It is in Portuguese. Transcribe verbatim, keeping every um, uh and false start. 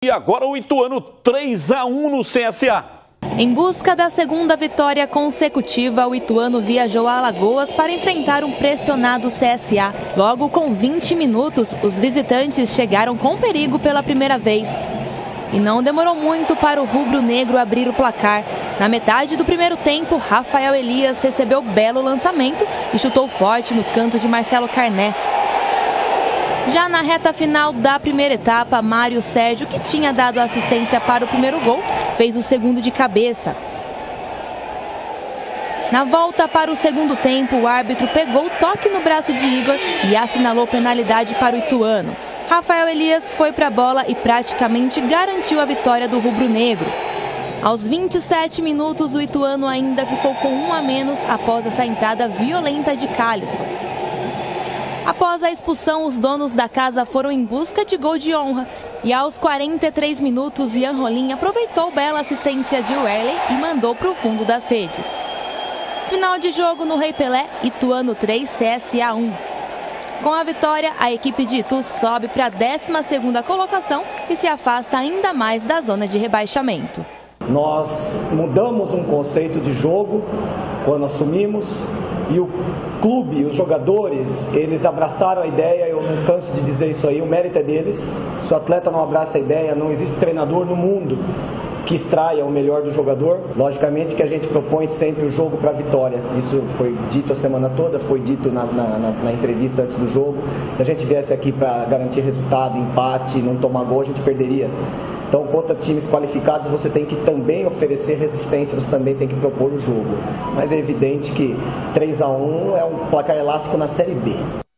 E agora o Ituano três a um no C S A. Em busca da segunda vitória consecutiva, o Ituano viajou a Alagoas para enfrentar um pressionado C S A. Logo com vinte minutos, os visitantes chegaram com perigo pela primeira vez. E não demorou muito para o rubro-negro abrir o placar. Na metade do primeiro tempo, Rafael Elias recebeu belo lançamento e chutou forte no canto de Marcelo Carné. Já na reta final da primeira etapa, Mário Sérgio, que tinha dado assistência para o primeiro gol, fez o segundo de cabeça. Na volta para o segundo tempo, o árbitro pegou o toque no braço de Igor e assinalou penalidade para o Ituano. Rafael Elias foi para a bola e praticamente garantiu a vitória do rubro-negro. Aos vinte e sete minutos, o Ituano ainda ficou com um a menos após essa entrada violenta de Calisson. Após a expulsão, os donos da casa foram em busca de gol de honra. E aos quarenta e três minutos, Ian Rolim aproveitou bela assistência de Werley e mandou para o fundo das redes. Final de jogo no Rei Pelé, Ituano três, C S A um. Com a vitória, a equipe de Itu sobe para a décima segunda colocação e se afasta ainda mais da zona de rebaixamento. Nós mudamos um conceito de jogo quando assumimos e o clube, os jogadores, eles abraçaram a ideia. Eu não canso de dizer isso aí, o mérito é deles. Se o atleta não abraça a ideia, não existe treinador no mundo que extraia o melhor do jogador. Logicamente que a gente propõe sempre o jogo para a vitória. Isso foi dito a semana toda, foi dito na, na, na entrevista antes do jogo. Se a gente viesse aqui para garantir resultado, empate, não tomar gol, a gente perderia. Então, contra times qualificados, você tem que também oferecer resistência, você também tem que propor o jogo. Mas é evidente que três a um é um placar elástico na Série B.